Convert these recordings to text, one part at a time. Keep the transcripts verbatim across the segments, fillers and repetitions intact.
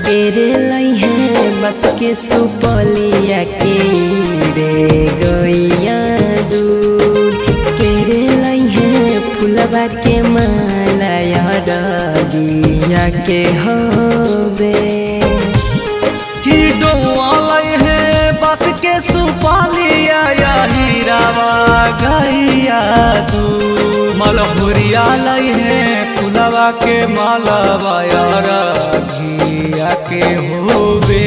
केरे लई है बस के सुपलिया के रे गैया दूध केरे लई है फुलवा के माला यार दिया के होबे कि डोआ लई है बस के सुपलिया या हीरावा गैया दूध मलहुरिया लई है फुलवा के मालावा यार दिया के होबे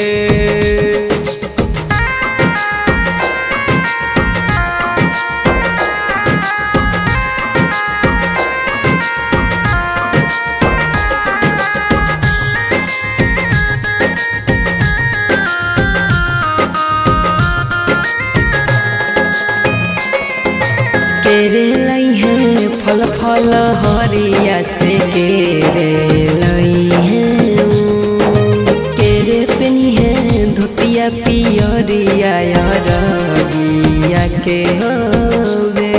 केरे लई है फल फल हरिया से केरे लई है केरे पेनी है धोतिया पियरिया यार दिया के होबे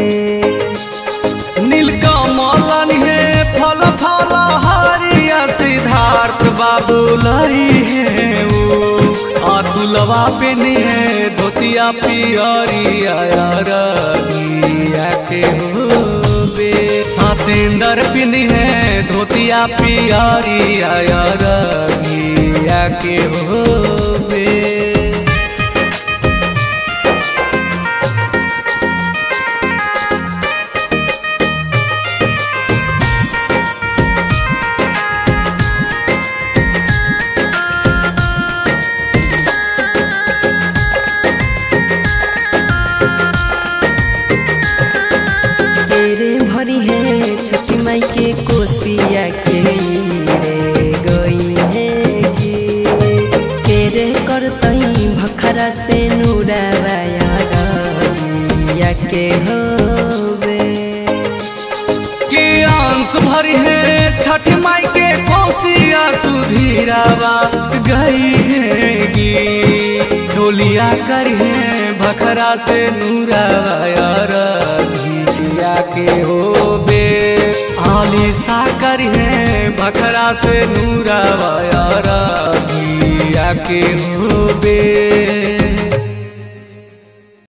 नीलकमल है फल फल हरिया सिद्धार्थ बाबू लई है वो अतुलवा पेनी है धोतिया पियरिया यार दिया के होबे सतेंद्र पिनी है धोतिया पियरिया यार दिया के होबे भरी है छठी माई के कोसिया के रे गई है केरे करतई भखरा से नूरावा यार दिया के होबे कि अंश भरी है छठी माई के कोसिया सुधीरावा गई है डोलिया करी है भखरा से नूरावा यार दिया के होबे आलिसा करी है भखरा से नूरावा यार दिया के होबे।